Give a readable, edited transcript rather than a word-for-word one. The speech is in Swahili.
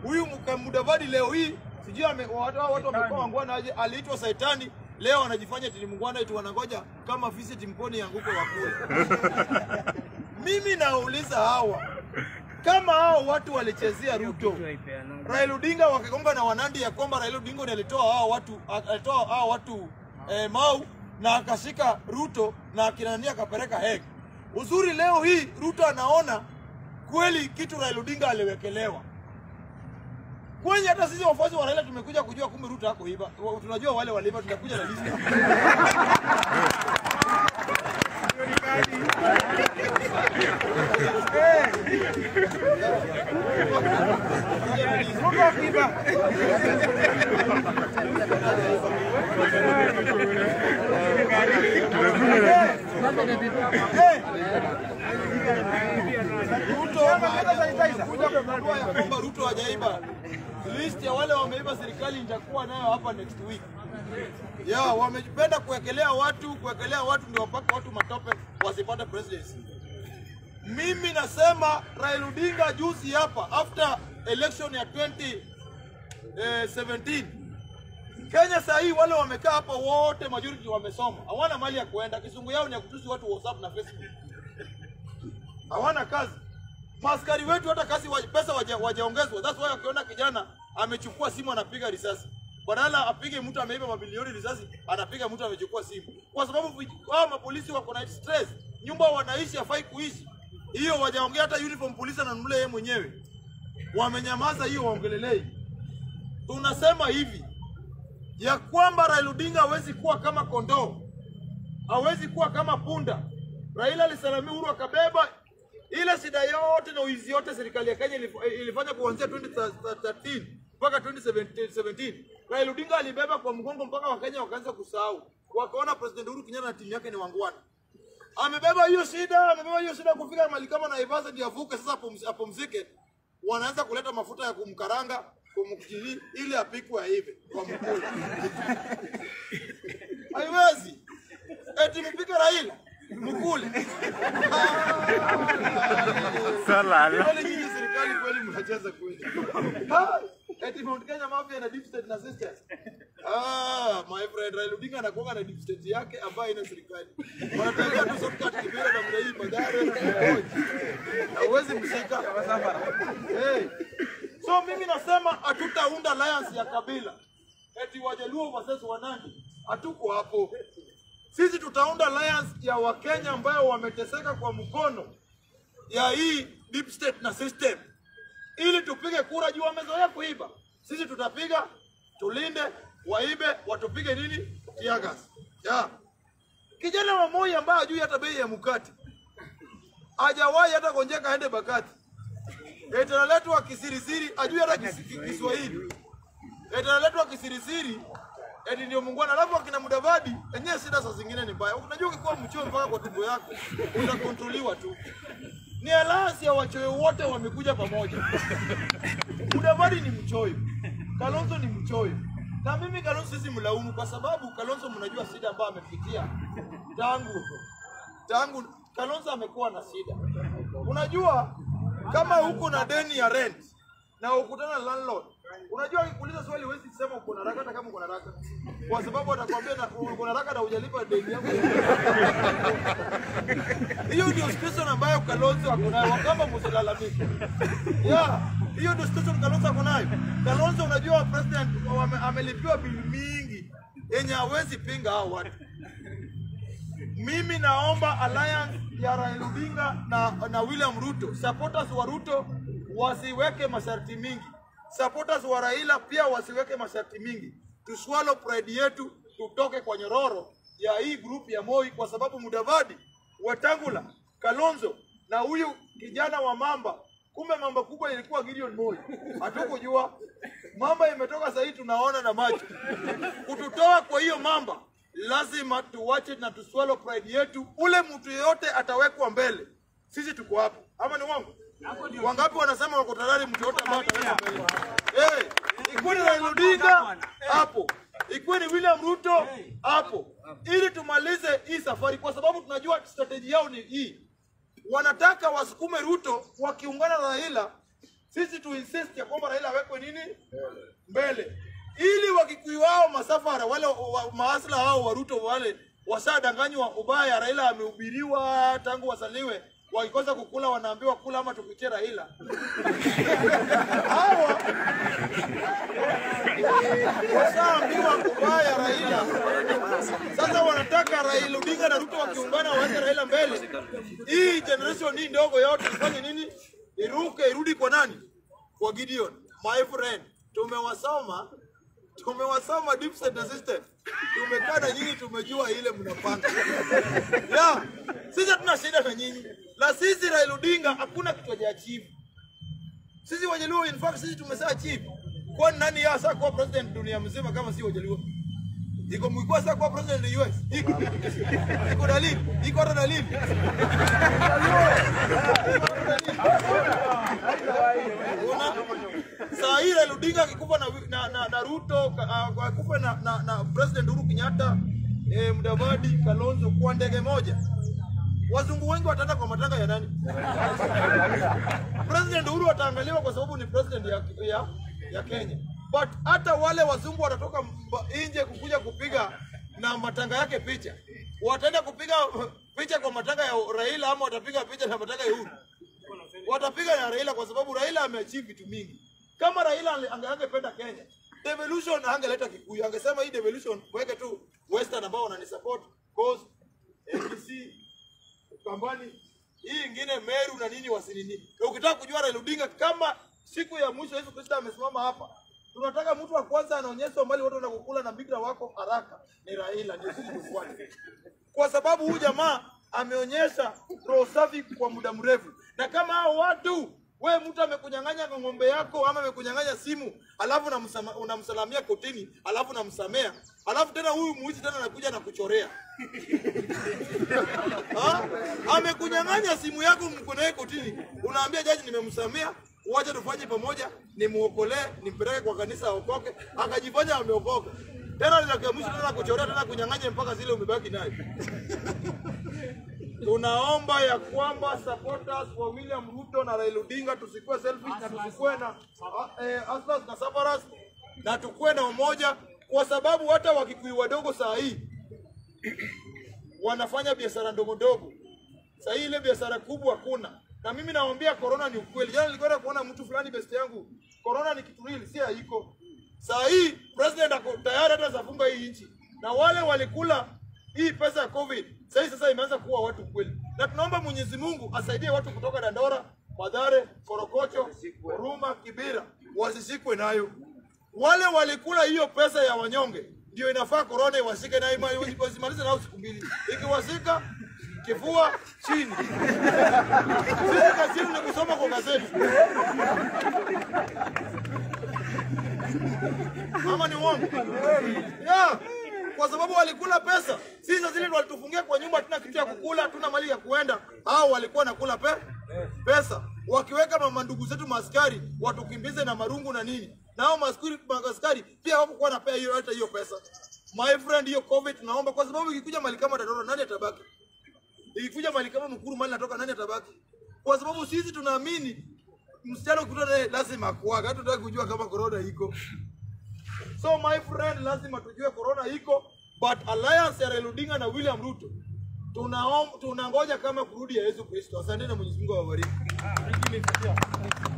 Huyu Mudavadi leo hii sijui watu wamekuwa wangwana aje, aliitwa Saitani, leo anajifanya eti Mungwana eti wanangoja kama fisi timkoni yanguko wakule. Mimi nauliza hawa, kama hao watu walichezea Ruto, Raila Odinga wakigonga na Wanandi ya kwamba Raila Odinga ndiye alitoa hao watu Mau na akashika Ruto na akinania akapeleka Hague. Uzuri leo hii Ruto anaona kweli kitu Raila Odinga aliwekelewa. Kwani hata sisi wafuasi wa Raila tumekuja kujua kumbe Ruto hako hiba. Tunajua wale waliiba, tunakuja na list. Ruto hajaiba. List ya wale wameiba serikali nitakuwa nayo hapa next week. Wamependa kuwekelea watu ndio wapaka watu matope wasipate presidency. Mimi nasema Raila Odinga juzi hapa after election ya 2017 Kenya saa hii wale wamekaa hapa wote majority wamesoma. Hawana mali ya kuenda, kisungu yao ni ya kutusi watu WhatsApp na Facebook. Hawana kazi. Maskari wetu hata kazi pesa wajaongezwa. That's why ukiona kijana amechukua simu anapiga risasi. Badala apige mtu ameiba mabilioni risasi, anapiga mtu amechukua simu. Kwa sababu hao mapolisi wako na stress. Nyumba wanaishi hafai kuishi. Hiyo wajaongea hata uniform polisi ananunulia yeye mwenyewe. Wamenyamaza hiyo waongelelei. Tunasema hivi ya kwamba Raila Odinga hawezi kuwa kama kondoo. Hawezi kuwa kama punda. Raila alisalamia Uhuru akabeba ile shida yote na uizi yote serikali ya Kenya ilifanya kuanzia 2013 mpaka 2017. Raila Odinga alibeba kwa mgongo mpaka Wakenya wakaanza kusahau. Wakaona President Uhuru Kenyatta na timu yake ni wangwana. Amebeba hiyo shida kufika mahali kama Naivasha ndio avuke sasa apumzike. Wanaanza kuleta mafuta ya kumkaranga, kumkili ili apikwe hivi kwa mkula. Haiwezi. Eti mpike Raila mkule. Salala. Wale nyinyi serikali kweli mnacheza kweli. Eti Mount Kenya Mafia na Deep State na sisters. My friend Raila Odinga anakuwa na Deep State yake ambayo ina serikali. Wanataka tu shortcut Kibera na Mrei Magare. Hawezi mshika. So mimi nasema hatutaunda alliance ya kabila. Eti Wajaluo versus Wanandi. Hatuko hapo. Sisi tutaunda alliance ya Wakenya ambao wameteseka kwa mkono ya hii Deep State na system. Ili tupige kura juu wamezoea kuiba. Sisi tutapiga, tulinde, waibe, watupige nini? Tear gas. Kijana wa Moi ambaye hajui hata bei ya mkate. Hajawahi hata gonjeka aende Bakati. Eti analetwa kisirisiri, hajui hata Kiswahili. Eti analetwa kisirisiri, eti ndio Mungwana. Alafu akina Mudavadi, yenyewe shida saa zingine ni mbaya. Unajua ukikuwa mchoyo mpaka kwa tumbo yako, utakontroliwa tu. Ni alliance ya wachoyo wote wamekuja pamoja. Mudavadi ni mchoyo, Kalonzo ni mchoyo. Na mimi Kalonzo sisi mlaumu kwa sababu Kalonzo mnajua shida ambayo amepitia tangu Kalonzo amekuwa na shida. Unajua kama huko na deni ya rent na ukutana na landlord, unajua akikuuliza swali huwezi kusema uko na haraka hata kama uko na haraka. Kwa sababu atakwambia na uko na haraka na hujalipa deni yako. Hiyo ndio situation ambayo Kalonzo ako nayo, kama msilalamike. Hiyo ndio situation Kalonzo ako nayo. Kalonzo unajua president amelipiwa bili mingi yenye hawezi pinga hao watu. Mimi naomba alliance ya Raila Odinga na William Ruto. Supporters wa Ruto wasiweke masharti mingi. Supporters wa Raila pia wasiweke masharti mingi. Tuswallow pride yetu, tutoke kwa nyororo ya hii group ya Moi, kwa sababu Mudavadi, Wetangula, Kalonzo na huyu kijana wa Mamba, kumbe Mamba kubwa ilikuwa Gideon Moi. Hatukujua. Mamba imetoka sasa hivi tunaona na macho. Kututoa kwa hiyo Mamba, lazima tuwache na tuswallow pride yetu. Ule mtu yeyote atawekwa mbele, sisi tuko hapo. Ama ni wangu? Wangapi wanasema wako tayari mtu yote ambaye atawekwa mbele? Ikuwe ni Raila Odinga hapo, ikuwe ni William Ruto hapo, ili tumalize hii safari, kwa sababu tunajua strategy yao ni hii. Wanataka wasukume Ruto wakiungana na Raila. Sisi tu insist ya kwamba Raila awekwe nini? Mbele. Ili Wakikuyu wao masafara wale maasla hao wa Ruto wale wasadanganywa ubaya Raila amehubiriwa tangu wasaliwe, wakikosa kukula wanaambiwa kula ama tupitie Raila. Hawa wasaambiwa ubaya Raila. Sasa wanataka Raila Odinga na Ruto wakiungana waanze Raila mbele. Hii generation hii ndogo yote ifanye nini? Iruke irudi kwa nani? Kwa Gideon. My friend, tumewasoma deep state system. Tumekaa na nyinyi, tumejua ile mnapanga. Sisi hatuna shida na nyinyi. La sisi Raila Odinga hakuna kitu haja achieve. Sisi Wajaluo in fact sisi tumesa achieve. Kwa nani sasa kwa president dunia mzima kama si Wajaluo? Iko Mwikwa sasa kwa president in US. Iko dalili, iko hata dalili. Saa hii Raila Odinga akikufa na Ruto, akikufa na President Uhuru Kenyatta, Mudavadi, Kalonzo kwa ndege moja, wazungu wengi wataenda kwa matanga ya nani? President Uhuru ataangaliwa kwa sababu ni president ya Kenya. But hata wale wazungu watatoka nje kukuja kupiga na matanga yake picha. Wataenda kupiga picha kwa matanga ya Raila ama watapiga picha na matanga ya Uhuru? Watapiga na Raila kwa sababu Raila ameachieve vitu mingi. Kama Raila angependa Kenya, devolution angeleta Kikuyu, angesema hii devolution weke tu Western ambao wananisupport, cause ABC, Kambani, hii ingine Meru na nini wasinini. Ukitaka kujua Raila Odinga kama siku ya mwisho Yesu Kristo amesimama hapa, tunataka mtu wa kwanza anaonyesha mbali watu wanakukula na bikra wako haraka ni Raila, ndio sisi tufuate. Kwa sababu huyu jamaa ameonyesha roho safi kwa muda mrefu. Na kama hao watu, wewe mtu amekunyang'anya ng'ombe yako ama amekunyang'anya simu, alafu unamsalamia kotini, alafu unamsamea, alafu tena huyu muizi tena anakuja na kuchorea. Amekunyang'anya simu yako mkonae kotini, unaambia jaji nimemsamea, wacha tufanye pamoja, nimuokolee, nimpeleke kwa kanisa aokoke, akajifanya ameokoka. Tena ninakamwisha tena kuchorea tena kunyang'anya mpaka zile umebaki nayo. Tunaomba ya kwamba supporters wa William Ruto na Raila Odinga tusikuwe selfish na tusikuwe na aslas na safaras na tukue na umoja, kwa sababu hata Wakikuyu wadogo saa hii wanafanya biashara ndogo ndogo. Saa hii ile biashara kubwa hakuna. Na mimi nawaambia corona ni ukweli. Jana nilikwenda kuona mtu fulani best yangu. Corona ni kitu real, si haiko. Saa hii president ako tayari hata zafunga hii nchi. Na wale walikula hii pesa ya COVID, sasa imeanza kuwa watu kweli. Na tunaomba Mwenyezi Mungu asaidie watu kutoka Dandora, Mathare, Korokocho, Huruma, Kibera wasishikwe nayo. Wale walikula hiyo pesa ya wanyonge ndio inafaa corona iwashike nayo, wasimalize nao siku mbili. Ikiwashika kifua chini. Sisi kazi ni kusoma kwa gazeti. Mama ni uongo. Kwa sababu walikula pesa. Sisi zile walitufungia kwa nyumba, tuna kitu ya kukula, tuna mali ya kuenda. Hao walikuwa nakula pesa. Wakiweka mama ndugu zetu maaskari watukimbize na marungu na nini. Na hao maaskari pia hawakuwa na pea hiyo hata hiyo pesa. My friend, hiyo COVID tunaomba, kwa sababu ikikuja mali kama Dandora nani atabaki? Ikikuja mali kama Mkuru mali natoka nani atabaki? Kwa sababu sisi tunaamini msichana ukutana naye lazima kuaga. Hatutaki kujua kama corona iko. So my friend, lazima tujue corona iko, but alliance ya Raila Odinga na William Ruto tunangoja kama kurudi ya Yesu Kristo. Asante na Mwenyezi Mungu awabariki.